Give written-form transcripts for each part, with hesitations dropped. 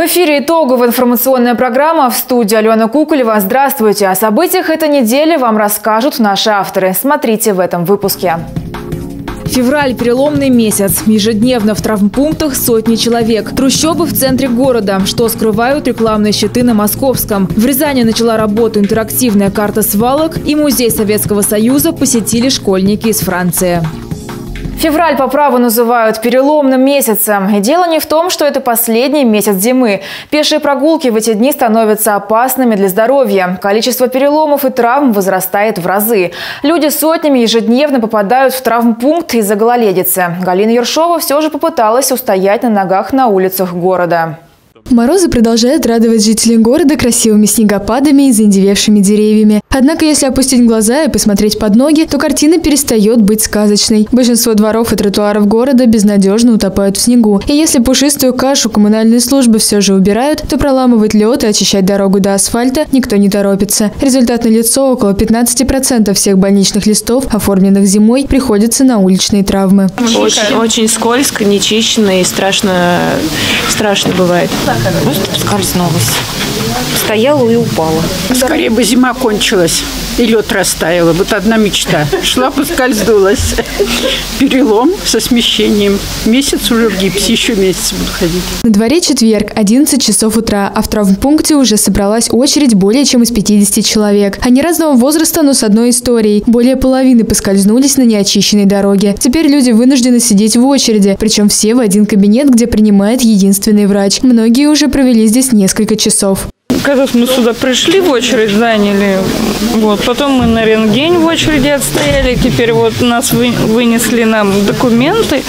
В эфире итоговая информационная программа, в студии Алена Куколева. Здравствуйте! О событиях этой недели вам расскажут наши авторы. Смотрите в этом выпуске. Февраль – переломный месяц. Ежедневно в травмпунктах сотни человек. Трущобы в центре города. Что скрывают рекламные щиты на Московском. В Рязани начала работу интерактивная карта свалок. И музей Советского Союза посетили школьники из Франции. Февраль по праву называют переломным месяцем. И дело не в том, что это последний месяц зимы. Пешие прогулки в эти дни становятся опасными для здоровья. Количество переломов и травм возрастает в разы. Люди сотнями ежедневно попадают в травмпункт из-за гололедицы. Галина Ершова все же попыталась устоять на ногах на улицах города. Морозы продолжают радовать жителей города красивыми снегопадами и заиндевевшими деревьями. Однако, если опустить глаза и посмотреть под ноги, то картина перестает быть сказочной. Большинство дворов и тротуаров города безнадежно утопают в снегу. И если пушистую кашу коммунальные службы все же убирают, то проламывать лед и очищать дорогу до асфальта никто не торопится. Результат налицо: около 15% всех больничных листов, оформленных зимой, приходится на уличные травмы. Очень скользко, нечищенно и страшно бывает. Просто поскользнулась. Стояла и упала. Скорее бы зима кончилась и лед растаяла. Вот одна мечта. Шла, поскользнулась. Перелом со смещением. Месяц уже в гипсе, еще месяц буду ходить. На дворе четверг, 11 часов утра, а в травмпункте уже собралась очередь более чем из 50 человек. Они разного возраста, но с одной историей. Более половины поскользнулись на неочищенной дороге. Теперь люди вынуждены сидеть в очереди, причем все в один кабинет, где принимает единственный врач. Многие уже провели здесь несколько часов. Когда мы сюда пришли, в очередь заняли, потом мы на рентген в очереди отстояли, теперь нас вынесли нам документы,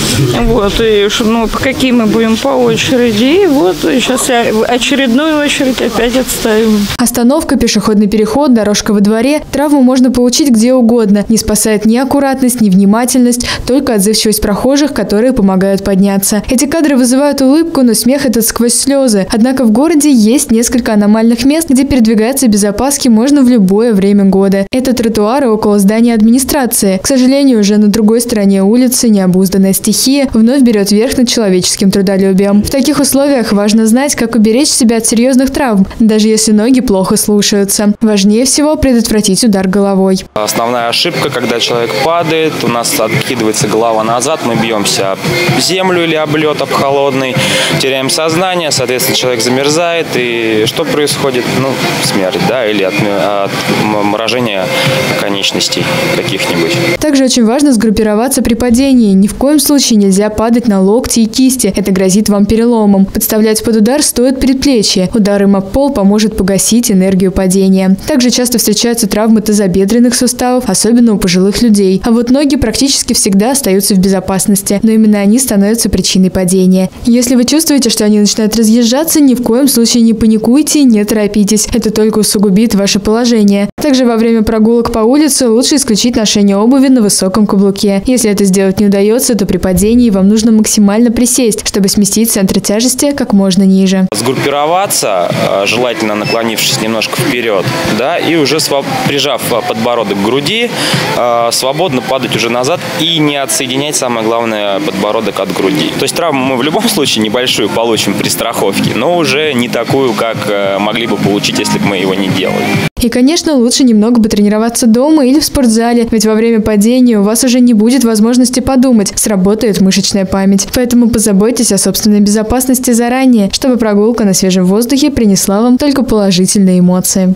и по какие мы будем по очереди, и сейчас очередную очередь опять отставим. Остановка, пешеходный переход, дорожка во дворе. Травму можно получить где угодно. Не спасает ни аккуратность, ни внимательность, только отзывчивость прохожих, которые помогают подняться. Эти кадры вызывают улыбку, но смех этот сквозь слезы. Однако в городе есть несколько аномальных мест, где передвигаться без опаски можно в любое время года. Это тротуары около здания администрации. К сожалению, уже на другой стороне улицы необузданная стихия вновь берет верх над человеческим трудолюбием. В таких условиях важно знать, как уберечь себя от серьезных травм, даже если ноги плохо слушаются. Важнее всего предотвратить удар головой. Основная ошибка, когда человек падает, у нас откидывается голова назад, мы бьемся об землю или об лед, об холодный, теряем сознание, соответственно, человек замерзает, и что происходит? Смерть, или от морожения конечностей каких-нибудь. Также очень важно сгруппироваться при падении. Ни в коем случае нельзя падать на локти и кисти. Это грозит вам переломом. Подставлять под удар стоит предплечье. Удар им об пол поможет погасить энергию падения. Также часто встречаются травмы тазобедренных суставов, особенно у пожилых людей. А вот ноги практически всегда остаются в безопасности. Но именно они становятся причиной падения. Если вы чувствуете, что они начинают разъезжаться, ни в коем случае не паникуйте и не торопитесь. Это только усугубит ваше положение. Также во время прогулок по улице лучше исключить ношение обуви на высоком каблуке. Если это сделать не удается, то при падении вам нужно максимально присесть, чтобы сместить центр тяжести как можно ниже. Сгруппироваться, желательно наклонившись немножко вперед, и уже прижав подбородок к груди, свободно падать уже назад и не отсоединять, самое главное, подбородок от груди. То есть травму мы в любом случае небольшую получим при страховке, но уже не такую, как могли бы получить, если бы мы его не делали. И, конечно, лучше немного потренироваться дома или в спортзале, ведь во время падения у вас уже не будет возможности подумать, сработает мышечная память. Поэтому позаботьтесь о собственной безопасности заранее, чтобы прогулка на свежем воздухе принесла вам только положительные эмоции.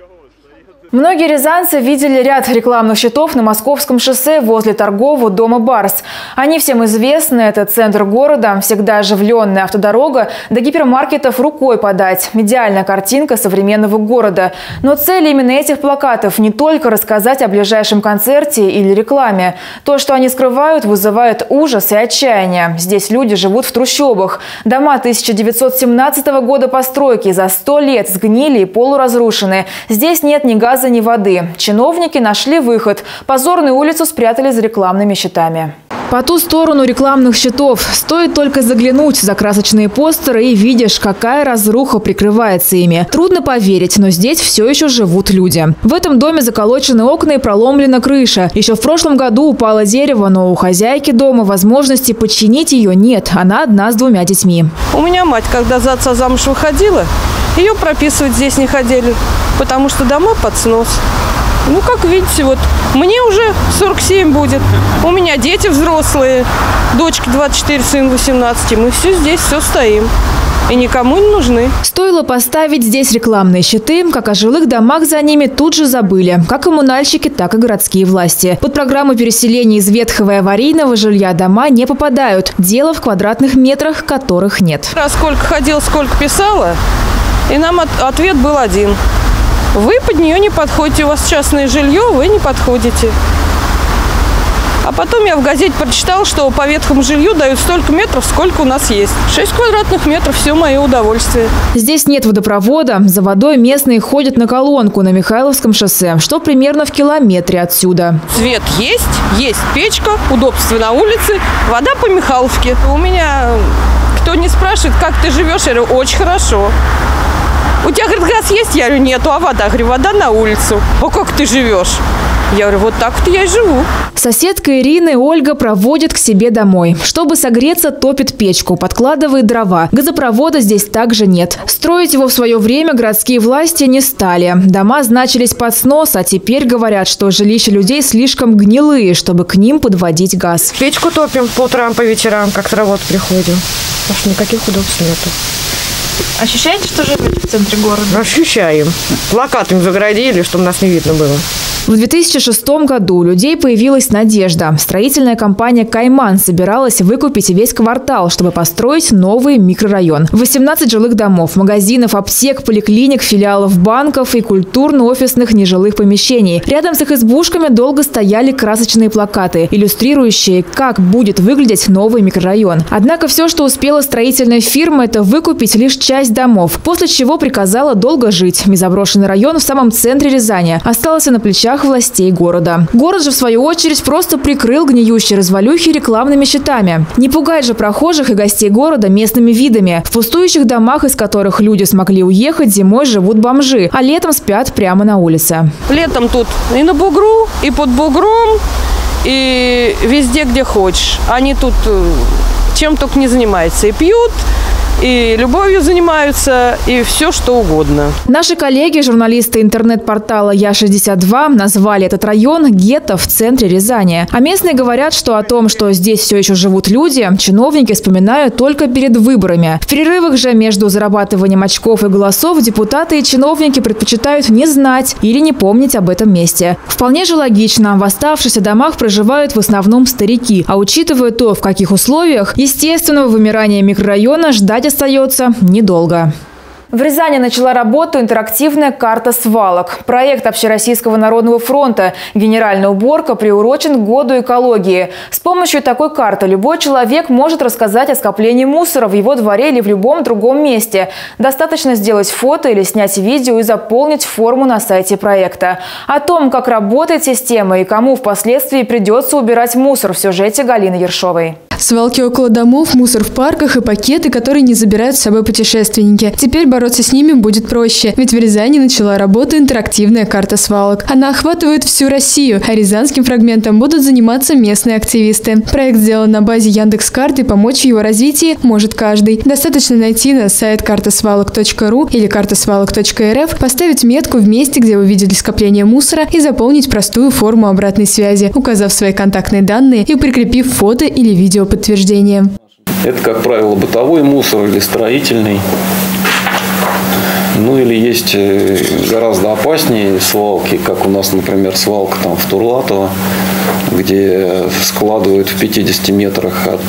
Многие рязанцы видели ряд рекламных щитов на Московском шоссе возле торгового дома «Барс». Они всем известны. Это центр города, всегда оживленная автодорога, до гипермаркетов рукой подать. Идеальная картинка современного города. Но цель именно этих плакатов не только рассказать о ближайшем концерте или рекламе. То, что они скрывают, вызывает ужас и отчаяние. Здесь люди живут в трущобах. Дома 1917 года постройки за 100 лет сгнили и полуразрушены. Здесь нет ни газа, ни воды. Чиновники нашли выход. Позорную улицу спрятали за рекламными щитами. По ту сторону рекламных щитов стоит только заглянуть за красочные постеры и видишь, какая разруха прикрывается ими. Трудно поверить, но здесь все еще живут люди. В этом доме заколочены окна и проломлена крыша. Еще в прошлом году упало дерево, но у хозяйки дома возможности починить ее нет. Она одна с 2 детьми. У меня мать, когда за отца замуж выходила, ее прописывать здесь не хотели, потому что дома под снос. Ну, как видите, вот мне уже 47 будет. У меня дети взрослые, дочке 24, сын 18. Мы все здесь, все стоим. И никому не нужны. Стоило поставить здесь рекламные щиты, как о жилых домах за ними тут же забыли. Как коммунальщики, так и городские власти. Под программу переселения из ветхого и аварийного жилья дома не попадают. Дело в квадратных метрах, которых нет. Раз сколько ходила, сколько писала, и нам ответ был один. Вы под нее не подходите, у вас частное жилье, вы не подходите. А потом я в газете прочитала, что по ветхому жилью дают столько метров, сколько у нас есть. 6 квадратных метров, все мое удовольствие. Здесь нет водопровода. За водой местные ходят на колонку на Михайловском шоссе, что примерно в километре отсюда. Свет есть печка, удобство на улице, вода по Михайловке. У меня, кто не спрашивает, как ты живешь, я говорю, очень хорошо. У тебя, говорит, газ есть? Я говорю, нету, а вода? Говорю, вода на улицу. А как ты живешь? Я говорю, вот так вот я и живу. Соседка Ирины Ольга проводит к себе домой. Чтобы согреться, топит печку, подкладывает дрова. Газопровода здесь также нет. Строить его в свое время городские власти не стали. Дома значились под снос, а теперь говорят, что жилища людей слишком гнилые, чтобы к ним подводить газ. Печку топим по утрам, по вечерам, как с работы приходим. Потому что никаких удобств нету. Ощущаете, что живете в центре города? Ощущаем. Плакатами загородили, чтобы нас не видно было. В 2006 году у людей появилась надежда. Строительная компания «Кайман» собиралась выкупить весь квартал, чтобы построить новый микрорайон. 18 жилых домов, магазинов, аптек, поликлиник, филиалов банков и культурно-офисных нежилых помещений. Рядом с их избушками долго стояли красочные плакаты, иллюстрирующие, как будет выглядеть новый микрорайон. Однако все, что успела строительная фирма, это выкупить лишь часть домов, после чего приказала долго жить. И заброшенный район в самом центре Рязани остался на плечах властей города. Город же, в свою очередь, просто прикрыл гниющие развалюхи рекламными щитами. Не пугать же прохожих и гостей города местными видами. В пустующих домах, из которых люди смогли уехать, зимой живут бомжи, а летом спят прямо на улице. Летом тут и на бугру, и под бугром, и везде, где хочешь. Они тут чем только не занимаются. И пьют, и любовью занимаются, и все, что угодно. Наши коллеги, журналисты интернет-портала Я-62, назвали этот район гетто в центре Рязани. А местные говорят, что о том, что здесь все еще живут люди, чиновники вспоминают только перед выборами. В перерывах же между зарабатыванием очков и голосов депутаты и чиновники предпочитают не знать или не помнить об этом месте. Вполне же логично. В оставшихся домах проживают в основном старики. А учитывая то, в каких условиях, естественного вымирания микрорайона ждать остается недолго. В Рязани начала работу интерактивная карта свалок. Проект Общероссийского народного фронта «Генеральная уборка» приурочен к году экологии. С помощью такой карты любой человек может рассказать о скоплении мусора в его дворе или в любом другом месте. Достаточно сделать фото или снять видео и заполнить форму на сайте проекта. О том, как работает система и кому впоследствии придется убирать мусор, в сюжете Галины Ершовой. Свалки около домов, мусор в парках и пакеты, которые не забирают с собой путешественники. Теперь бороться с ними будет проще, ведь в Рязани начала работу интерактивная карта свалок. Она охватывает всю Россию, а рязанским фрагментом будут заниматься местные активисты. Проект сделан на базе Яндекс.Карт, и помочь в его развитии может каждый. Достаточно найти на сайт картасвалок.ру или картасвалок.рф, поставить метку в месте, где вы видели скопление мусора, и заполнить простую форму обратной связи, указав свои контактные данные и прикрепив фото или видео подтверждение. Это, как правило, бытовой мусор или строительный. Ну или есть гораздо опаснее свалки, как у нас, например, свалка там в Турлатово, где складывают в 50 метрах от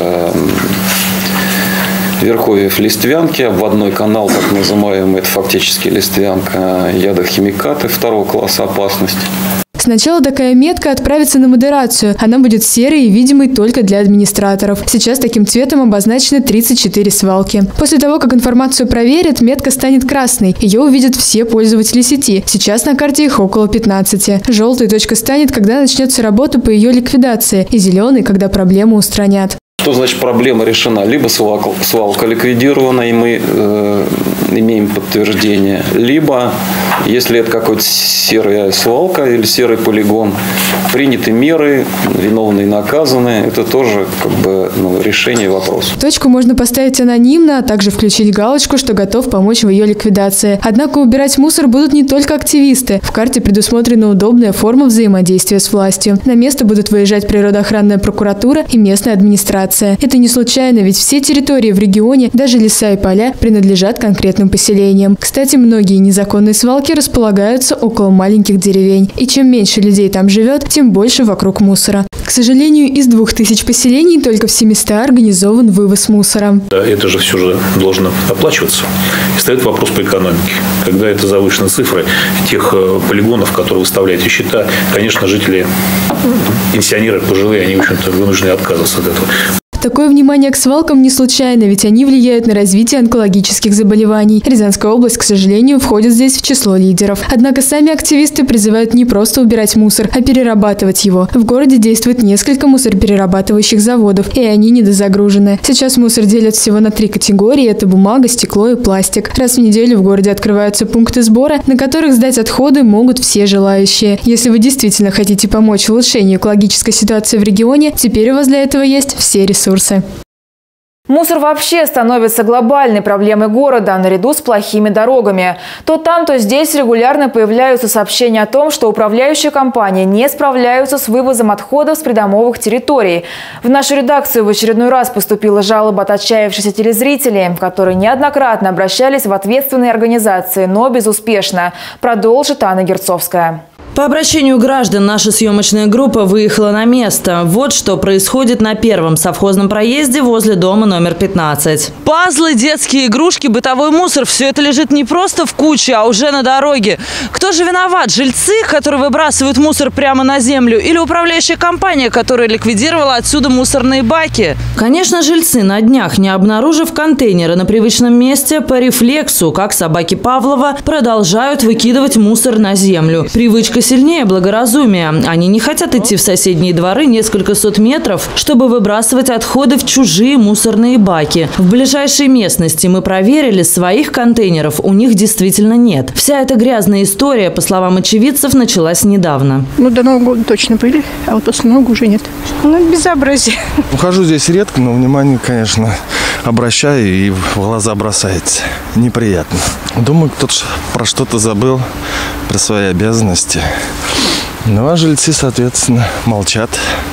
верховьев листвянки, обводной канал, так называемый, это фактически листвянка, ядохимикаты второго класса опасности. Сначала такая метка отправится на модерацию. Она будет серой и видимой только для администраторов. Сейчас таким цветом обозначены 34 свалки. После того, как информацию проверят, метка станет красной. Ее увидят все пользователи сети. Сейчас на карте их около 15. Желтой точка станет, когда начнется работа по ее ликвидации, и зеленой, когда проблему устранят. Что значит проблема решена? Либо свалка ликвидирована, и мы имеем подтверждение, либо, если это какая-то серая свалка или серый полигон, приняты меры, виновные наказаны. Это тоже решение вопроса. Точку можно поставить анонимно, а также включить галочку, что готов помочь в ее ликвидации. Однако убирать мусор будут не только активисты. В карте предусмотрена удобная форма взаимодействия с властью. На место будут выезжать природоохранная прокуратура и местная администрация. Это не случайно, ведь все территории в регионе, даже леса и поля, принадлежат конкретным поселениям. Кстати, многие незаконные свалки располагаются около маленьких деревень. И чем меньше людей там живет, тем больше вокруг мусора. К сожалению, из 2000 поселений только в 700 организован вывоз мусора. Это же все же должно оплачиваться. И стоит вопрос по экономике. Когда это завышенные цифры тех полигонов, которые выставляете счета, конечно, жители, пенсионеры, пожилые, они, в общем-то, вынуждены отказываться от этого. Такое внимание к свалкам не случайно, ведь они влияют на развитие онкологических заболеваний. Рязанская область, к сожалению, входит здесь в число лидеров. Однако сами активисты призывают не просто убирать мусор, а перерабатывать его. В городе действует несколько мусороперерабатывающих заводов, и они недозагружены. Сейчас мусор делят всего на 3 категории – это бумага, стекло и пластик. Раз в неделю в городе открываются пункты сбора, на которых сдать отходы могут все желающие. Если вы действительно хотите помочь в улучшении экологической ситуации в регионе, теперь у вас для этого есть все ресурсы. Мусор вообще становится глобальной проблемой города, наряду с плохими дорогами. То там, то здесь регулярно появляются сообщения о том, что управляющие компании не справляются с вывозом отходов с придомовых территорий. В нашу редакцию в очередной раз поступила жалоба от отчаявшихся телезрителей, которые неоднократно обращались в ответственные организации, но безуспешно. Продолжит Анна Герцовская. По обращению граждан наша съемочная группа выехала на место. Вот что происходит на первом совхозном проезде возле дома номер 15. Пазлы, детские игрушки, бытовой мусор – все это лежит не просто в куче, а уже на дороге. Кто же виноват? Жильцы, которые выбрасывают мусор прямо на землю, или управляющая компания, которая ликвидировала отсюда мусорные баки? Конечно, жильцы на днях, не обнаружив контейнеры на привычном месте, по рефлексу, как собаки Павлова, продолжают выкидывать мусор на землю. Привычка сильнее благоразумия. Они не хотят идти в соседние дворы несколько сот метров, чтобы выбрасывать отходы в чужие мусорные баки. В ближайшей местности мы проверили, своих контейнеров у них действительно нет. Вся эта грязная история, по словам очевидцев, началась недавно. До Нового года точно были, а вот после Нового уже нет. Безобразие. Ухожу здесь редко, но внимание, конечно, обращаю, и в глаза бросается. Неприятно. Думаю, кто-то про что-то забыл, про свои обязанности. Ну, а жильцы, соответственно, молчат.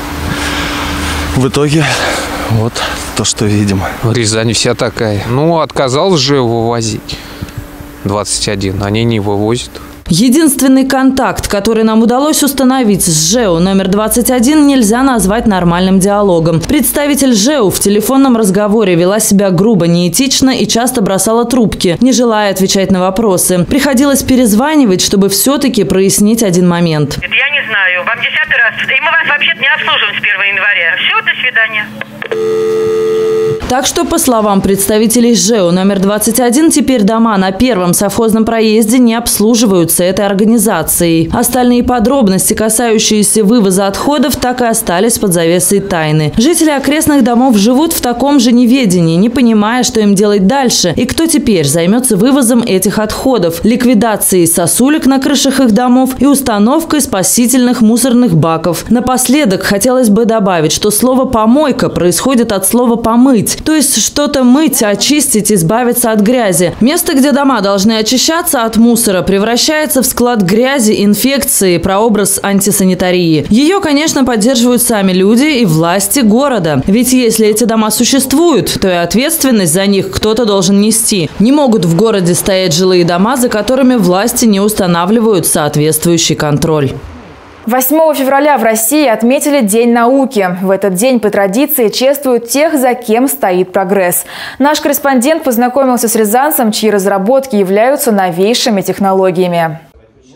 В итоге вот то, что видим. В Рязани вся такая. Отказалась же вывозить. 21. Они не вывозят. Единственный контакт, который нам удалось установить с ЖЭУ номер 21, нельзя назвать нормальным диалогом. Представитель ЖЭУ в телефонном разговоре вела себя грубо, неэтично и часто бросала трубки, не желая отвечать на вопросы. Приходилось перезванивать, чтобы все-таки прояснить один момент. Это я не знаю. Вам 10-й раз. И мы вас вообще-то не обслуживаем с 1 января. Все, до свидания. Так что, по словам представителей ЖЭУ номер 21, теперь дома на первом совхозном проезде не обслуживаются этой организацией. Остальные подробности, касающиеся вывоза отходов, так и остались под завесой тайны. Жители окрестных домов живут в таком же неведении, не понимая, что им делать дальше и кто теперь займется вывозом этих отходов, ликвидацией сосулек на крышах их домов и установкой спасительных мусорных баков. Напоследок хотелось бы добавить, что слово «помойка» происходит от слова «помыть». То есть что-то мыть, очистить, избавиться от грязи. Место, где дома должны очищаться от мусора, превращается в склад грязи, инфекции, прообраз антисанитарии. Ее, конечно, поддерживают сами люди и власти города. Ведь если эти дома существуют, то и ответственность за них кто-то должен нести. Не могут в городе стоять жилые дома, за которыми власти не устанавливают соответствующий контроль. 8 февраля в России отметили День науки. В этот день по традиции чествуют тех, за кем стоит прогресс. Наш корреспондент познакомился с рязанцем, чьи разработки являются новейшими технологиями.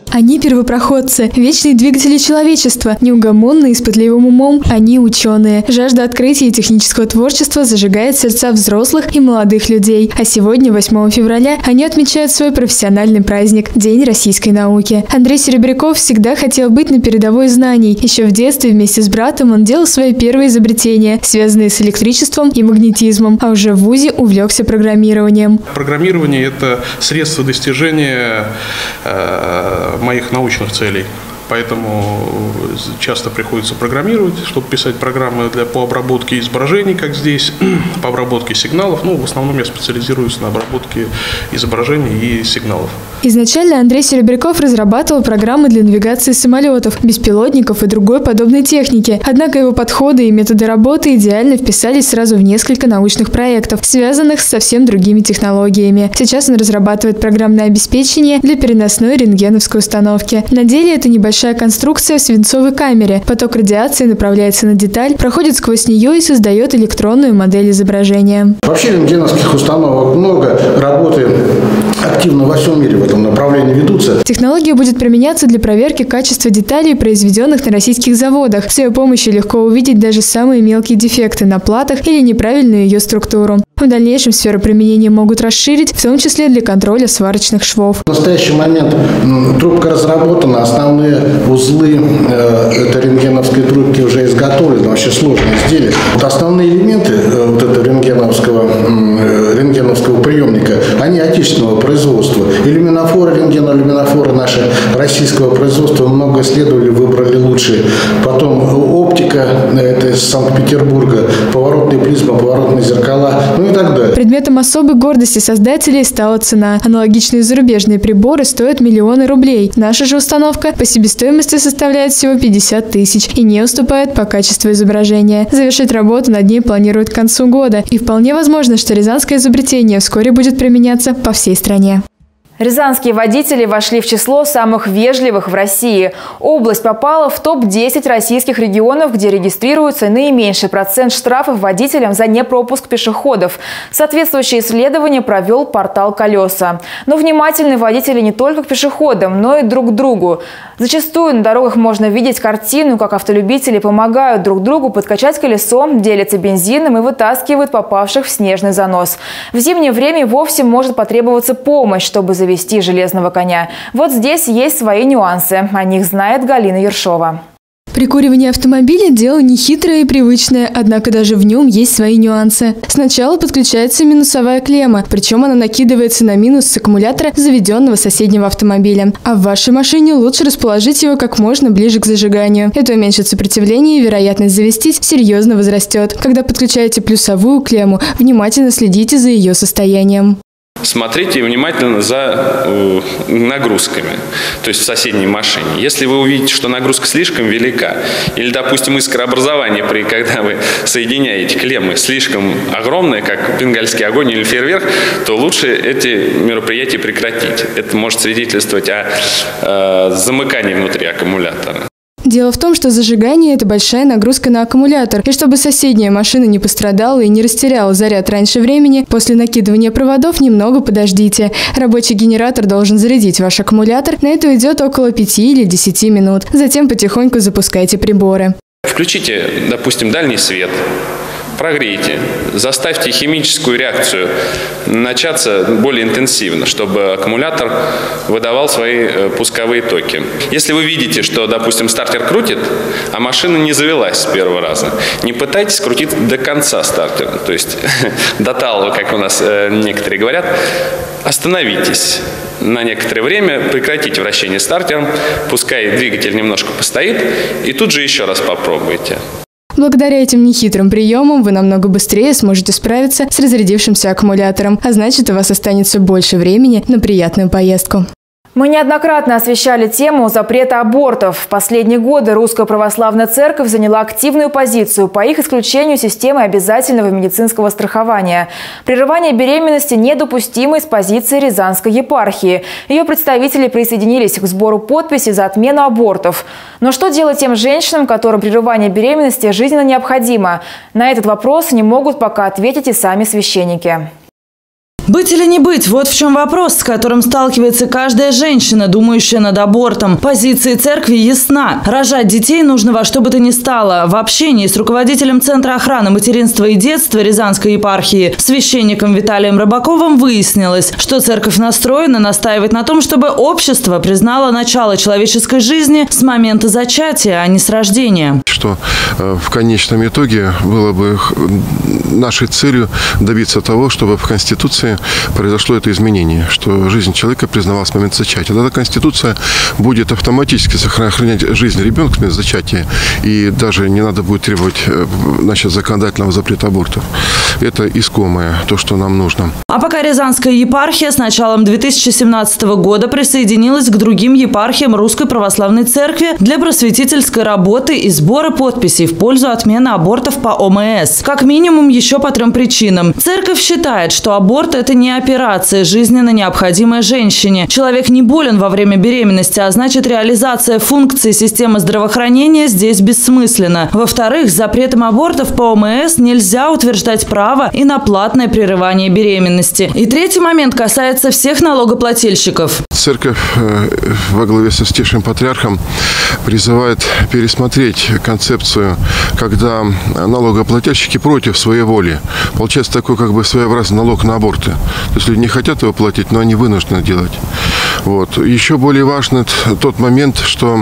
Они первопроходцы, вечные двигатели человечества, неугомонные, с пытливым умом. Они ученые. Жажда открытия и технического творчества зажигает сердца взрослых и молодых людей. А сегодня, 8 февраля, они отмечают свой профессиональный праздник – День российской науки. Андрей Серебряков всегда хотел быть на передовой знаний. Еще в детстве вместе с братом он делал свои первые изобретения, связанные с электричеством и магнетизмом, а уже в вузе увлекся программированием. Программирование – это средство достижения моих научных целей. Поэтому часто приходится программировать, чтобы писать программы по обработке изображений, как здесь, по обработке сигналов. В основном я специализируюсь на обработке изображений и сигналов. Изначально Андрей Серебряков разрабатывал программы для навигации самолетов, беспилотников и другой подобной техники. Однако его подходы и методы работы идеально вписались сразу в несколько научных проектов, связанных с совсем другими технологиями. Сейчас он разрабатывает программное обеспечение для переносной рентгеновской установки. На деле это небольшая конструкция в свинцовой камере. Поток радиации направляется на деталь, проходит сквозь нее и создает электронную модель изображения. Вообще рентгеновских установок много, работы активно во всем мире в этом направлении ведутся. Технология будет применяться для проверки качества деталей, произведенных на российских заводах. С ее помощью легко увидеть даже самые мелкие дефекты на платах или неправильную ее структуру. В дальнейшем сферу применения могут расширить, в том числе для контроля сварочных швов. В настоящий момент трубка разработана, основные узлы этой рентгеновской трубки уже изготовлены, вообще сложное изделие. Основные элементы этого рентгеновского приемника, они отечественного производства. Иллюминофоры, рентгенолюминофоры наши российского производства много исследовали, выбрали лучшие. Потом оптика, это из Санкт-Петербурга, поворотные призмы, поворотные зеркала, и так далее. Предметом особой гордости создателей стала цена. Аналогичные зарубежные приборы стоят миллионы рублей. Наша же установка по себестоимости составляет всего 50 тысяч и не уступает по качеству изображения. Завершить работу над ней планируют к концу года. И вполне возможно, что рязанское изобретение вскоре будет применяться по всей стране. Рязанские водители вошли в число самых вежливых в России. Область попала в топ-10 российских регионов, где регистрируется наименьший процент штрафов водителям за непропуск пешеходов. Соответствующее исследование провел портал «Колеса». Но внимательны водители не только к пешеходам, но и друг к другу. Зачастую на дорогах можно видеть картину, как автолюбители помогают друг другу подкачать колесо, делятся бензином и вытаскивают попавших в снежный занос. В зимнее время вовсе может потребоваться помощь, чтобы завести железного коня. Вот здесь есть свои нюансы. О них знает Галина Ершова. Прикуривание автомобиля – дело нехитрое и привычное, однако даже в нем есть свои нюансы. Сначала подключается минусовая клемма, причем она накидывается на минус с аккумулятора заведенного соседнего автомобиля. А в вашей машине лучше расположить его как можно ближе к зажиганию. Это уменьшит сопротивление и вероятность завестись серьезно возрастет. Когда подключаете плюсовую клемму, внимательно следите за ее состоянием. Смотрите внимательно за нагрузками, то есть в соседней машине. Если вы увидите, что нагрузка слишком велика, или, допустим, искрообразование, когда вы соединяете клеммы, слишком огромное, как бенгальский огонь или фейерверк, то лучше эти мероприятия прекратить. Это может свидетельствовать о замыкании внутри аккумулятора. Дело в том, что зажигание – это большая нагрузка на аккумулятор. И чтобы соседняя машина не пострадала и не растеряла заряд раньше времени, после накидывания проводов немного подождите. Рабочий генератор должен зарядить ваш аккумулятор. На это уйдет около 5 или 10 минут. Затем потихоньку запускайте приборы. Включите, допустим, дальний свет. Прогрейте, заставьте химическую реакцию начаться более интенсивно, чтобы аккумулятор выдавал свои пусковые токи. Если вы видите, что, допустим, стартер крутит, а машина не завелась с первого раза, не пытайтесь крутить до конца стартера, то есть до талого, как у нас некоторые говорят, остановитесь. На некоторое время прекратите вращение стартером, пускай двигатель немножко постоит, и тут же еще раз попробуйте. Благодаря этим нехитрым приемам вы намного быстрее сможете справиться с разрядившимся аккумулятором, а значит, у вас останется больше времени на приятную поездку. Мы неоднократно освещали тему запрета абортов. В последние годы Русская Православная Церковь заняла активную позицию по их исключению системы обязательного медицинского страхования. Прерывание беременности недопустимо из позиции Рязанской епархии. Ее представители присоединились к сбору подписей за отмену абортов. Но что делать тем женщинам, которым прерывание беременности жизненно необходимо? На этот вопрос не могут пока ответить и сами священники. Быть или не быть – вот в чем вопрос, с которым сталкивается каждая женщина, думающая над абортом. Позиция церкви ясна. Рожать детей нужно во что бы то ни стало. В общении с руководителем Центра охраны материнства и детства Рязанской епархии, священником Виталием Рыбаковым, выяснилось, что церковь настроена настаивать на том, чтобы общество признало начало человеческой жизни с момента зачатия, а не с рождения. Что в конечном итоге было бы нашей целью добиться того, чтобы в Конституции произошло это изменение, что жизнь человека признавалась с момента зачатия. Тогда Конституция будет автоматически сохранять жизнь ребенка с момента зачатия, и даже не надо будет требовать законодательного запрета абортов. Это искомое, то, что нам нужно. А пока Рязанская епархия с началом 2017 года присоединилась к другим епархиям Русской Православной Церкви для просветительской работы и сбора подписей в пользу отмены абортов по ОМС. Как минимум еще по 3 причинам. Церковь считает, что аборт – это не операция, жизненно необходимая женщине. Человек не болен во время беременности, а значит, реализация функций системы здравоохранения здесь бессмысленна. Во-вторых, с запретом абортов по ОМС нельзя утверждать право и на платное прерывание беременности. И третий момент касается всех налогоплательщиков. Церковь во главе со Святейшим Патриархом призывает пересмотреть концепцию, когда налогоплательщики против своей воли. Получается такой как бы своеобразный налог на аборты. То есть люди не хотят его платить, но они вынуждены делать. Вот. Еще более важен тот момент, что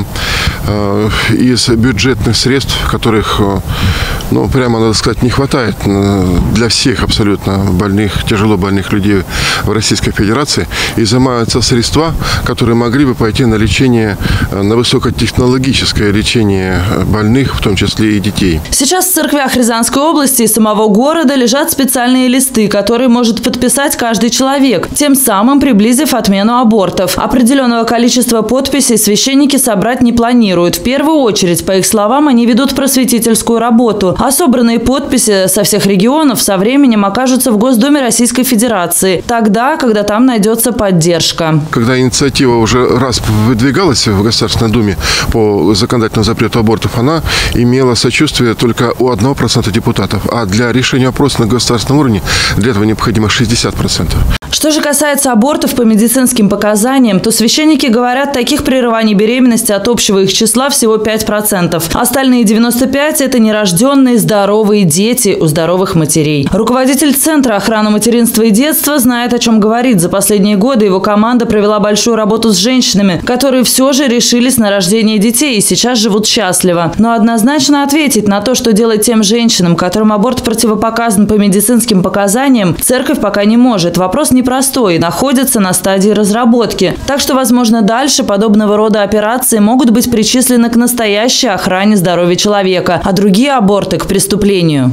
из бюджетных средств, которых, прямо надо сказать, не хватает для всех абсолютно больных, тяжело больных людей в Российской Федерации, изымаются средства, которые могли бы пойти на лечение, на высокотехнологическое лечение больных, в том числе и детей. Сейчас в церквях Рязанской области и самого города лежат специальные листы, которые может подписать каждый человек, тем самым приблизив отмену абортов. Определенного количества подписей священники собрать не планируют. В первую очередь, по их словам, они ведут просветительскую работу. А собранные подписи со всех регионов со временем окажутся в Госдуме Российской Федерации. Тогда, когда там найдется поддержка. Когда инициатива уже раз выдвигалась в Государственной Думе по законодательному запрету абортов, она имела сочувствие только у 1% депутатов. А для решения вопроса на государственном уровне для этого необходимо 60%. Что же касается абортов по медицинским показаниям, то священники говорят, таких прерываний беременности от общего их числа всего 5%. Остальные 95% – это нерожденные здоровые дети у здоровых матерей. Руководитель Центра охраны материнства и детства знает, о чем говорит. За последние годы его команда провела большую работу с женщинами, которые все же решились на рождение детей и сейчас живут счастливо. Но однозначно ответить на то, что делать тем женщинам, которым аборт противопоказан по медицинским показаниям, церковь пока не может. Вопрос непростой и находится на стадии разработки. Так что, возможно, дальше подобного рода операции могут быть причислены к настоящей охране здоровья человека, а другие аборты – к преступлению.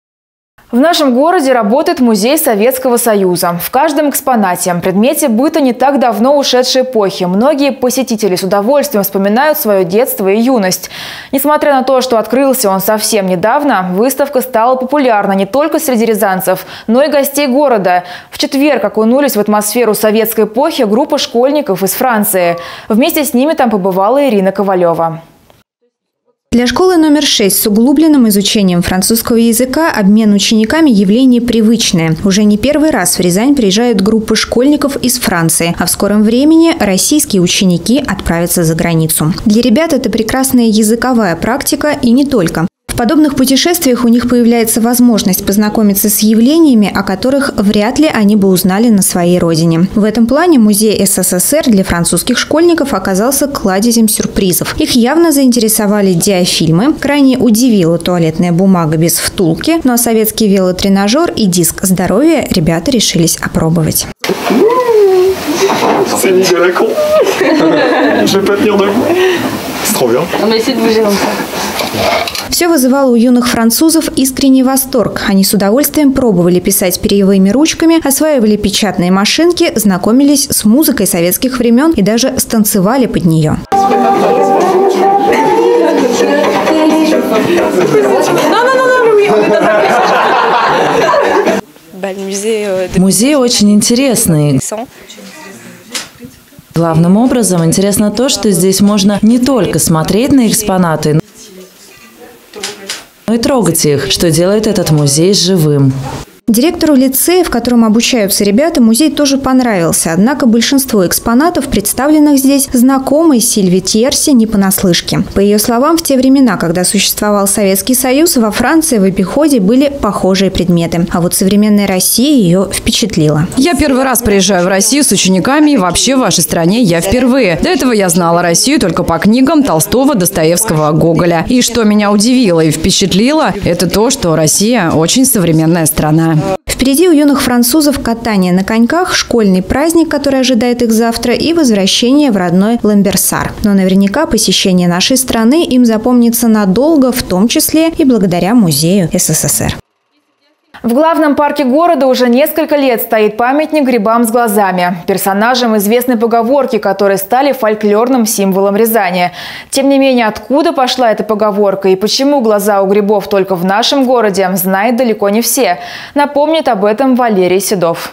В нашем городе работает музей Советского Союза. В каждом экспонате, предмете быта не так давно ушедшей эпохи, многие посетители с удовольствием вспоминают свое детство и юность. Несмотря на то, что открылся он совсем недавно, выставка стала популярна не только среди рязанцев, но и гостей города. В четверг окунулись в атмосферу советской эпохи группа школьников из Франции. Вместе с ними там побывала Ирина Ковалева. Для школы номер 6 с углубленным изучением французского языка обмен учениками – явление привычное. Уже не первый раз в Рязань приезжают группы школьников из Франции, а в скором времени российские ученики отправятся за границу. Для ребят это прекрасная языковая практика и не только. В подобных путешествиях у них появляется возможность познакомиться с явлениями, о которых вряд ли они бы узнали на своей родине. В этом плане музей СССР для французских школьников оказался кладезем сюрпризов. Их явно заинтересовали диафильмы, крайне удивила туалетная бумага без втулки, ну а советский велотренажер и диск здоровья ребята решились опробовать. Все вызывало у юных французов искренний восторг. Они с удовольствием пробовали писать перьевыми ручками, осваивали печатные машинки, знакомились с музыкой советских времен и даже станцевали под нее. Музей очень интересный. Главным образом интересно то, что здесь можно не только смотреть на экспонаты, но и трогать их, что делает этот музей живым. Директору лицея, в котором обучаются ребята, музей тоже понравился. Однако большинство экспонатов, представленных здесь, знакомы Сильве Тьерси не понаслышке. По ее словам, в те времена, когда существовал Советский Союз, во Франции в обиходе были похожие предметы. А вот современная Россия ее впечатлила. Я первый раз приезжаю в Россию с учениками, и вообще в вашей стране я впервые. До этого я знала Россию только по книгам Толстого, Достоевского, Гоголя. И что меня удивило и впечатлило, это то, что Россия очень современная страна. Впереди у юных французов катание на коньках, школьный праздник, который ожидает их завтра, и возвращение в родной Ламберсар. Но наверняка посещение нашей страны им запомнится надолго, в том числе и благодаря Музею СССР. В главном парке города уже несколько лет стоит памятник грибам с глазами, персонажам известной поговорки, которые стали фольклорным символом Рязани. Тем не менее, откуда пошла эта поговорка и почему глаза у грибов только в нашем городе, знает далеко не все. Напомнит об этом Валерий Седов.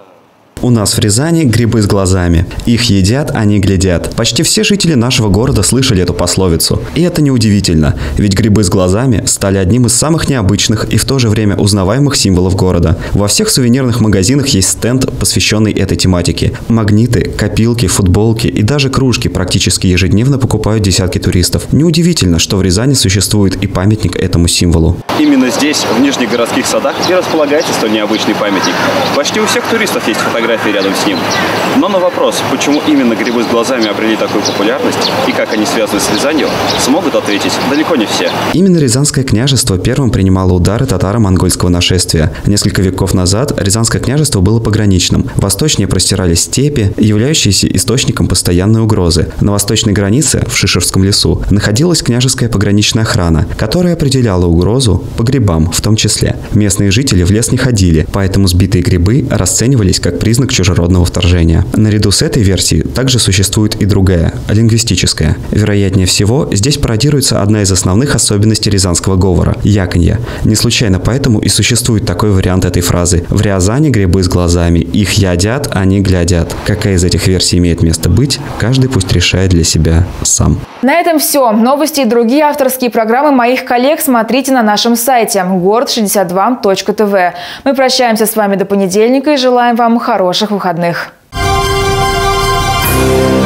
У нас в Рязани грибы с глазами. Их едят, а не глядят. Почти все жители нашего города слышали эту пословицу. И это неудивительно, ведь грибы с глазами стали одним из самых необычных и в то же время узнаваемых символов города. Во всех сувенирных магазинах есть стенд, посвященный этой тематике. Магниты, копилки, футболки и даже кружки практически ежедневно покупают десятки туристов. Неудивительно, что в Рязани существует и памятник этому символу. Именно здесь, в Нижних городских садах, и располагается столь необычный памятник. Почти у всех туристов есть фотографии рядом с ним. Но на вопрос, почему именно грибы с глазами обрели такую популярность и как они связаны с Рязанью, смогут ответить далеко не все. Именно Рязанское княжество первым принимало удары татаро-монгольского нашествия. Несколько веков назад Рязанское княжество было пограничным. Восточнее простирались степи, являющиеся источником постоянной угрозы. На восточной границе, в Шишерском лесу, находилась княжеская пограничная охрана, которая определяла угрозу по грибам в том числе. Местные жители в лес не ходили, поэтому сбитые грибы расценивались как признак чужеродного вторжения. Наряду с этой версией также существует и другая, лингвистическая. Вероятнее всего, здесь пародируется одна из основных особенностей рязанского говора – яканье. Не случайно поэтому и существует такой вариант этой фразы. В Рязани грибы с глазами, их едят, а не глядят. Какая из этих версий имеет место быть, каждый пусть решает для себя сам. На этом все. Новости и другие авторские программы моих коллег смотрите на нашем сайте город62.тв. Мы прощаемся с вами до понедельника и желаем вам хороших выходных.